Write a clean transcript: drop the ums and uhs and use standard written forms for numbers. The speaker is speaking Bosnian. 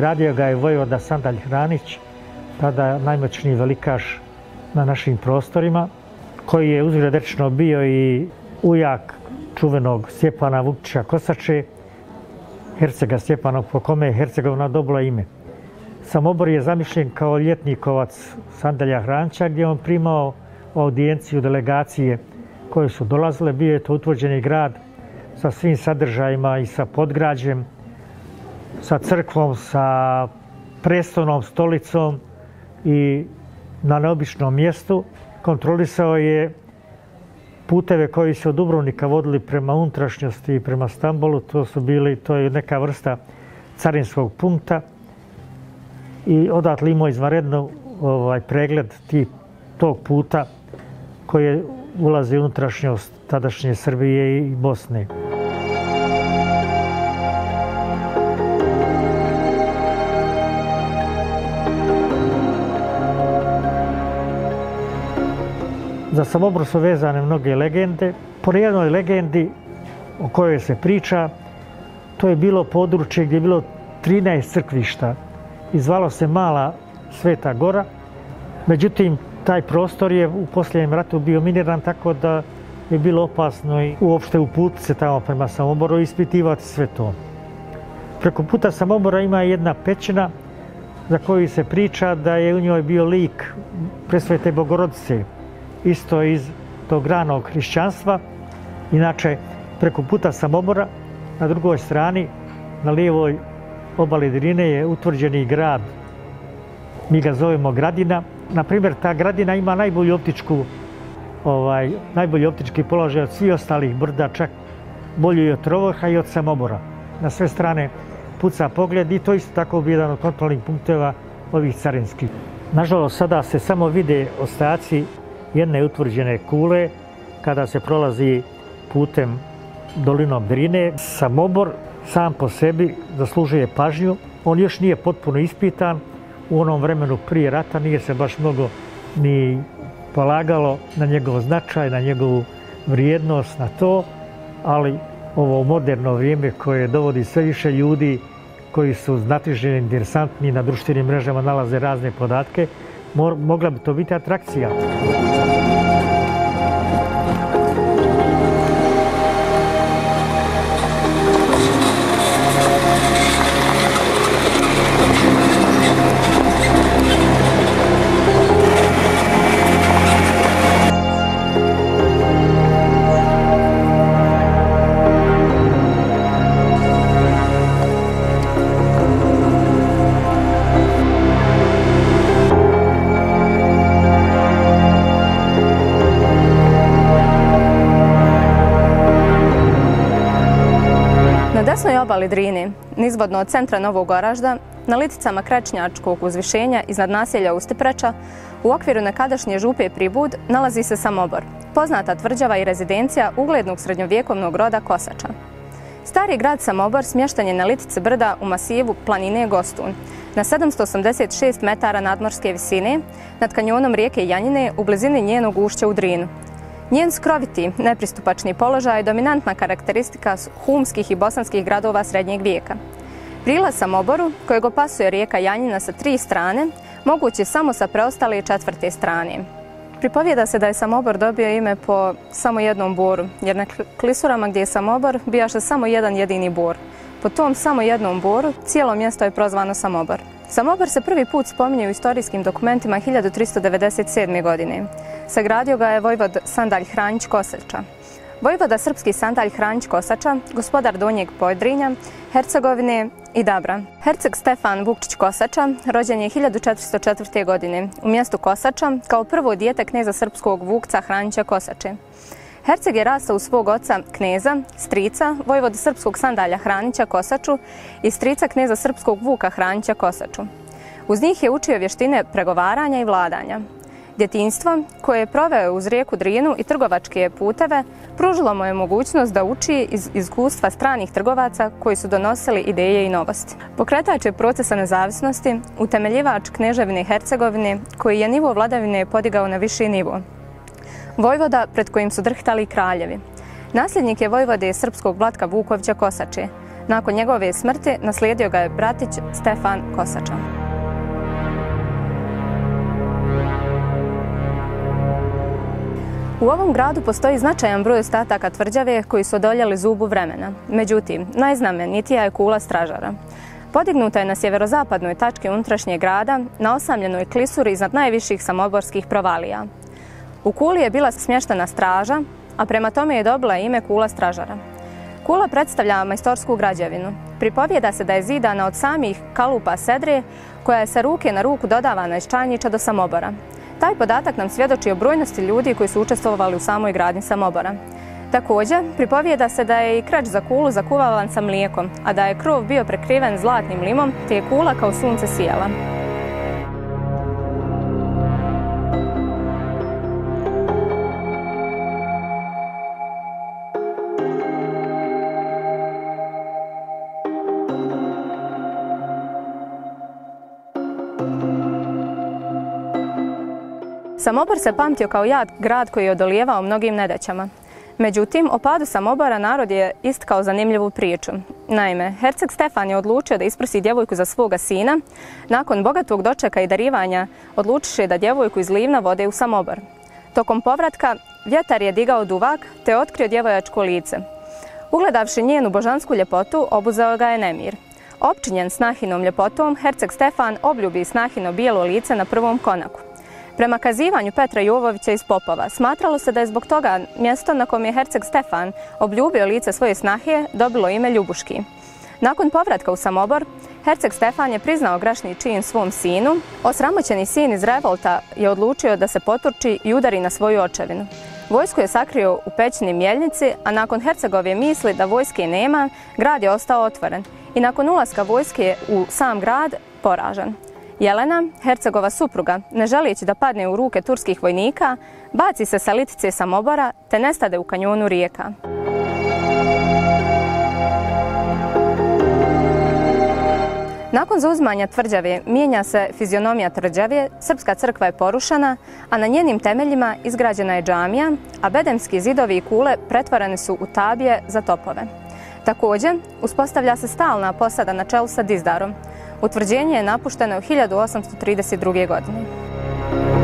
Gradio ga je vojvoda Sandalj Hranić, tada najmoćniji velikaš na našim prostorima, koji je uzgred rečeno bio i ujak čuvenog Stjepana Vukčića Kosače, hercega Stjepanog, po kome je Hercegovina dobila ime. Samobor je zamišljen kao ljetnikovac Sandalja Hranića, gdje on primao audijenciju delegacije koje su dolazile. Bio je to utvrđeni grad sa svim sadržajima i sa podgrađem, sa crkvom, sa prestolnom stolicom i na neobičnom mjestu. Kontrolisao je puteve koji su od Dubrovnika vodili prema unutrašnjosti i prema Stambolu. To je neka vrsta carinskog punkta. I odatle imao izvanredno pregled tog puta koji ulazi u unutrašnjost tadašnje Srbije i Bosne. Za Samobor su vezane mnoge legende. Po jednoj legendi o kojoj se priča, to je bilo područje gdje je bilo 13 crkvišta i zvalo se Mala Sveta Gora. Međutim, taj prostor je u posljednjem ratu bio miniran, tako da je bilo opasno i uopšte uputiti se tamo prema Samoboru i ispitivati sve to. Preko puta Samobora ima jedna pećina za koju se priča da je u njoj bio lik Presvete Bogorodice, isto iz tog ranog hrišćanstva. Inače, preko puta Samobora, na drugoj strani, na lijevoj obali Drine, je utvrđeni grad. Mi ga zovemo Gradina. Naprimjer, ta Gradina ima najbolji optički položaj od svih ostalih brda, čak bolji od Trovrha i od Samobora. Na sve strane puca pogled i to isto tako bi jedan od kontrolnih punkteva ovih carinskih. Nažalost, sada se samo vide ostaci jedne utvrđene kule kada se prolazi putem dolinom Drine. Samobor sam po sebi zaslužuje pažnju. On još nije potpuno ispitan. U onom vremenu prije rata nije se baš mnogo ni polagalo na njegov značaj, na njegovu vrijednost, na to, ali ovo moderno vrijeme koje dovodi sve više ljudi koji su znatiželjni, interesantni, na društvenim mrežama nalaze razne podatke, mogla bi to biti atrakcija. Na desnoj obali Drine, nizvodno od centra Novog Oražda, na liticama Krečnjačkog uzvišenja iznad naselja Ustipreča, u okviru nekadašnje župe Pribud, nalazi se Samobor, poznata tvrđava i rezidencija uglednog srednjovjekovnog roda Kosača. Stari grad Samobor smješten je na litici brda u masivu planine Gostun, na 786 metara nadmorske visine, nad kanjonom rijeke Janjine u blizini njenog ušća u Drinu. Njen skroviti, nepristupačni položaj je dominantna karakteristika humskih i bosanskih gradova srednjeg vijeka. Prilaz Samoboru, kojeg opasuje rijeka Janjina sa 3 strane, moguć je samo sa preostale 4. strane. Pripovijeda se da je Samobor dobio ime po samo jednom boru, jer na klisurama gdje je Samobor bijaše samo jedan jedini bor. Po tom samo jednom boru cijelo mjesto je prozvano Samobor. Samobor se prvi put spominje u istorijskim dokumentima 1397. godine. Sagradio ga je vojvod Sandalj Hranić Kosača. Vojvoda srpski Sandalj Hranić Kosača, gospodar Donjeg Podrinja, Hercegovine i Dabra. Herceg Stefan Vukčić Kosača rođen je 1404. godine u mjestu Kosača kao prvo dijete kneza srpskog Vukca Hranića Kosače. Herceg je rastao uz svog oca kneza, strica, vojvoda srpskog Sandalja Hranića Kosaču i strica kneza srpskog Vuka Hranića Kosaču. Uz njih je učio vještine pregovaranja i vladanja. Djetinjstvo, koje je proveo uz rijeku Drinu i trgovačke puteve, pružilo mu je mogućnost da uči iz iskustva stranih trgovaca koji su donosili ideje i novosti. Pokretač je procesa nezavisnosti, utemeljivač kneževine Hercegovine, koji je nivo vladavine podigao na viši nivo. Vojvoda pred kojim su drhtali kraljevi. Nasljednik je vojvode srpskog Vlatka Vukovića Kosače. Nakon njegove smrti naslijedio ga je bratić Stefan Kosača. U ovom gradu postoji značajan broj ostataka tvrđave koji su odoljeli zubu vremena. Međutim, najznamenitija je kula stražara. Podignuta je na sjeverozapadnoj tački unutrašnjeg grada, na osamljenoj klisuri iznad najviših samoborskih provalija. U kuli je bila smještena straža, a prema tome je dobila ime kula stražara. Kula predstavlja majstorsku građevinu. Pripovijeda se da je zidana od samih kalupa sedre, koja je sa ruke na ruku dodavana iz Čajnića do Samobora. Taj podatak nam svjedoči o brojnosti ljudi koji su učestvovali u samoj gradnji Samobora. Također, pripovijeda se da je i kreć za kulu zakuvavan sa mlijekom, a da je krov bio prekriven zlatnim limom, te je kula kao sunce sijala. Samobor se pamtio kao jak grad koji je odolijevao mnogim nedaćama. Međutim, o padu Samobora narod je istkao zanimljivu priču. Naime, herceg Stefan je odlučio da isprosi djevojku za svoga sina. Nakon bogatog dočeka i darivanja odlučiše da djevojku iz Livna vode u Samobor. Tokom povratka vjetar je digao duvak te otkrio djevojačko lice. Ugledavši njenu božansku ljepotu, obuzeo ga je nemir. Opčinjen snahinom ljepotom, herceg Stefan obljubi snahino bijelo lice na prvom konaku. Prema kazivanju Petra Jovovića iz Popova, smatralo se da je zbog toga mjesto na kom je herceg Stefan obljubio lice svoje snahe dobilo ime Ljubuški. Nakon povratka u Samobor, herceg Stefan je priznao grešni čin svom sinu. Osramoćeni sin iz revolta je odlučio da se poturči i udari na svoju očevinu. Vojsku je sakrio u pećini Mjeljnici, a nakon hercegove misli da vojske nema, grad je ostao otvoren i nakon ulaska vojske u sam grad poražen. Jelena, hercegova supruga, ne želeći da padne u ruke turskih vojnika, baci se sa litice Samobora te nestade u kanjonu rijeka. Nakon zauzimanja tvrđave mijenja se fizionomija tvrđave, srpska crkva je porušena, a na njenim temeljima izgrađena je džamija, a bedemski zidovi i kule pretvoreni su u tabije za topove. Također, uspostavlja se stalna posada na čelu sa Dizdarom. Utvrđenje je napušteno u 1832. godine.